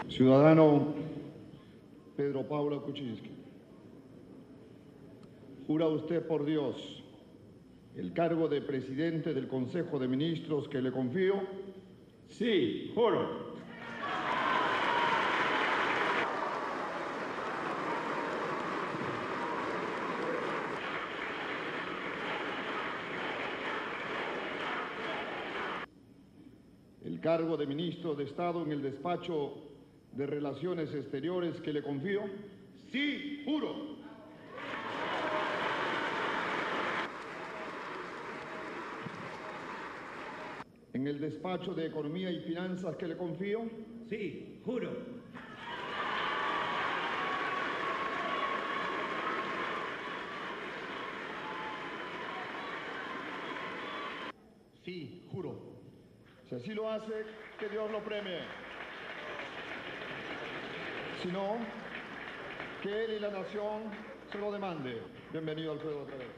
Ciudadano Pedro Pablo Kuczynski, ¿jura usted por Dios el cargo de presidente del Consejo de Ministros que le confío? Sí, juro. El cargo de ministro de Estado en el despacho de Relaciones Exteriores que le confío. Sí, juro. En el despacho de Economía y Finanzas que le confío. Sí, juro. Sí, juro. Si así lo hace, que Dios lo premie. Si no, que él y la nación se lo demande. Bienvenido al juego otra vez.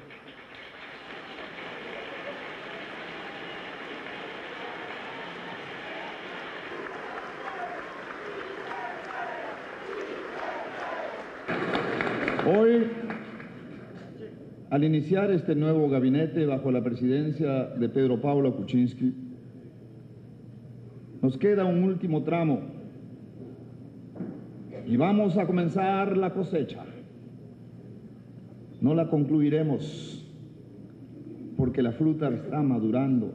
Hoy, al iniciar este nuevo gabinete bajo la presidencia de Pedro Pablo Kuczynski, nos queda un último tramo y vamos a comenzar la cosecha. No la concluiremos porque la fruta está madurando,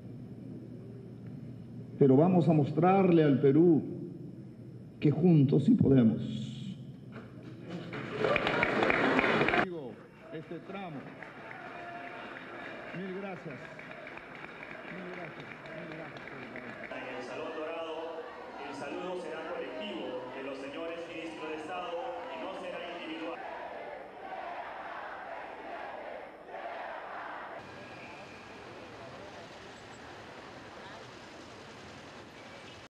pero vamos a mostrarle al Perú que juntos sí podemos. Este tramo. Mil gracias. Mil gracias. Mil gracias. En el Salón Dorado, el saludo